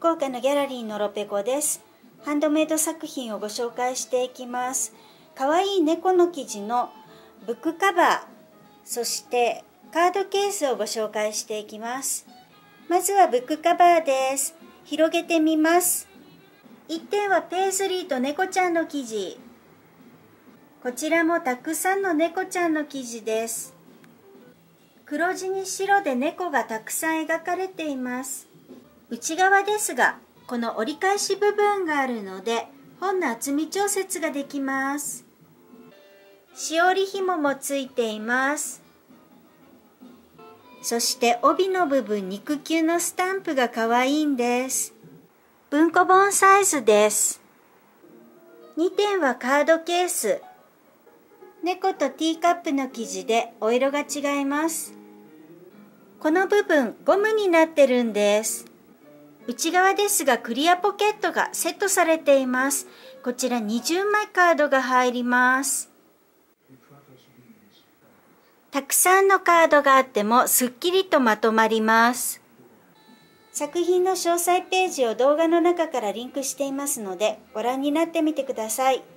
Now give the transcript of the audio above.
福岡のギャラリーのロペコです。ハンドメイド作品をご紹介していきます。かわいい猫の生地のブックカバー、そしてカードケースをご紹介していきます。まずはブックカバーです。広げてみます。1点はペーズリーと猫ちゃんの生地。こちらもたくさんの猫ちゃんの生地です。黒地に白で猫がたくさん描かれています。内側ですが、この折り返し部分があるので、本の厚み調節ができます。しおり紐もついています。そして帯の部分、肉球のスタンプが可愛いんです。文庫本サイズです。2点はカードケース。猫とティーカップの生地でお色が違います。この部分、ゴムになってるんです。内側ですがクリアポケットがセットされています。こちら20枚カードが入ります。たくさんのカードがあってもすっきりとまとまります。作品の詳細ページを動画の中からリンクしていますのでご覧になってみてください。